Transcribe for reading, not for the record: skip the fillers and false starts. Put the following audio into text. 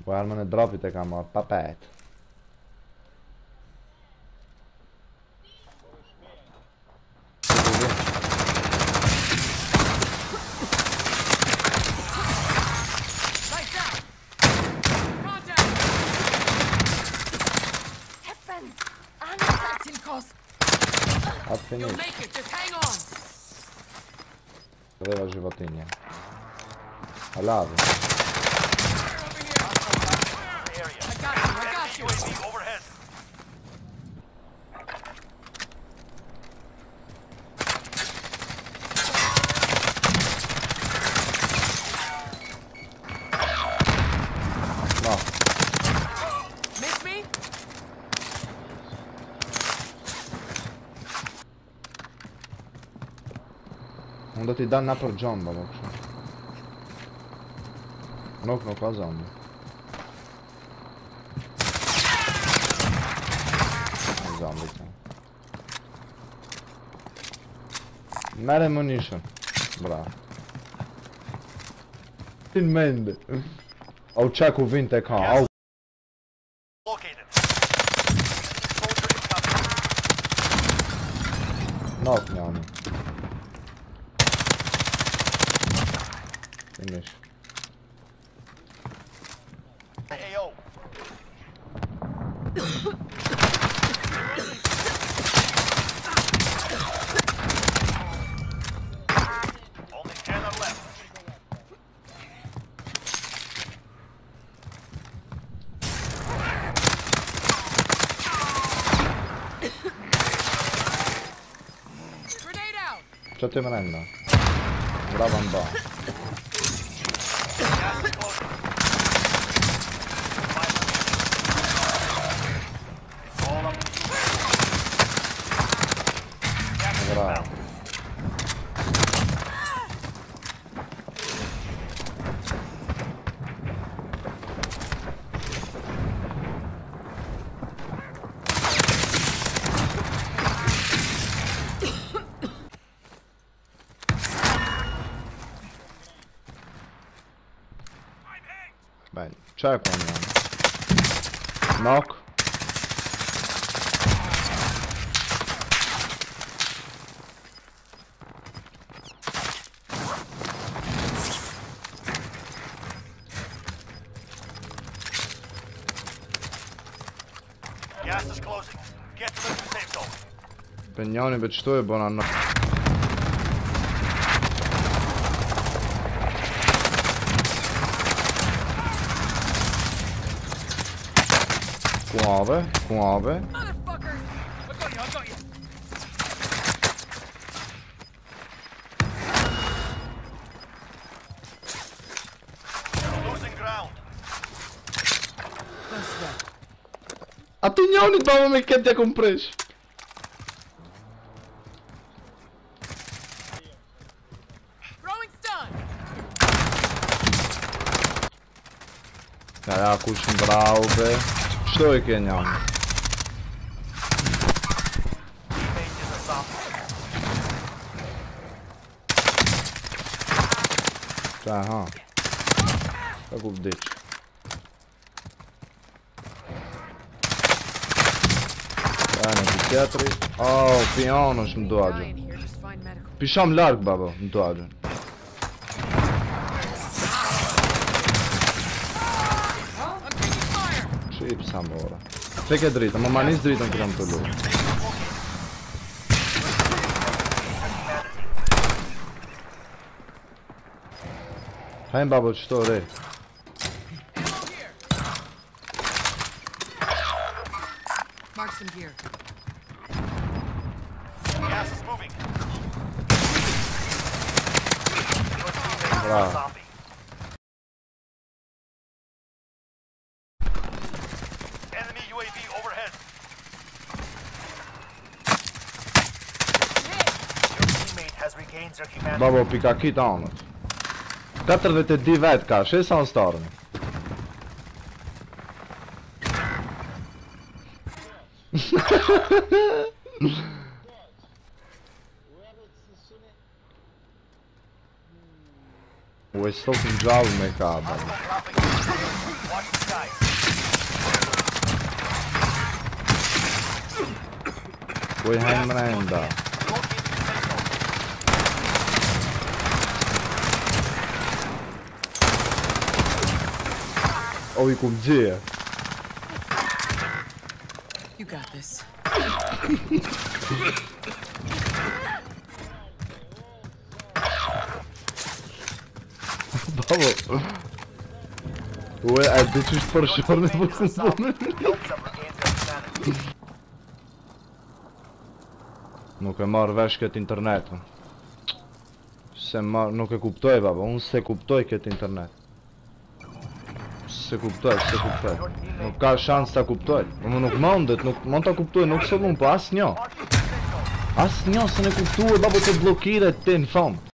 Po armën e dropit e kam marrë, pa pet. Atë finisht. Aveva životinje. A lavi. No. Unë do t'i dal na për gjomba, do kështu. Nuk ka zombi. Zombi të. Mere munition. Bravo. In mende. Au qeku vinte ka, au. Knock njani. Finish. AO. Only 10 are left. Grenade out. Që ti më renda? Brava mba. Bravo. Bene, c'è qua andiamo. Knock. Gas is closing. Get to the safe zone. Pegnoni për qëtu e bona në... Kuave, kuave. Motherfucker. I got you. You're losing ground. A ti njoni të bama me këtë ja kom presh. Throwing stun. Ja, kush më brau, be. Qëto e ke njani? Teammate is a zombie. Qa, ha. Ka ku vdiq. Në të tjetëri. Oh, piano është më duagën. Dying here. Just find medical. Pisham larg, babo, më duagën. I'm taking fire. Shqip sa më ora. Fek e dritën, më manis dritën këram të lu. Hajnë babo qëto re. Mark some gear. Gas is moving. Your teammate is a Bravo. zombie. Enemy UAV overhead. Your teammate has regained their humanity. Babo, pika kita anët. 42 vet ka, sa në starën. U e stok në gjallë me ka, babo. Dropping. Watch the skies. Puoi hemrenda. Locating the safe zone. Ovi kupgjeje. You got this. Babo. Ue, e di që është përshorë në përkën punë. Helps them regain their humanity. Nuk e marrë vesh këtë internetën. Nuk e kuptoj baba, unë se kuptoj këtë internet. Se kuptoj. Nuk ka shans ta kuptoj. Unë nuk mundet, nuk mund ta kuptoj, nuk se mund, po asnjë. Asnjë se ne kuptoj babo të bllokiret ti në fund.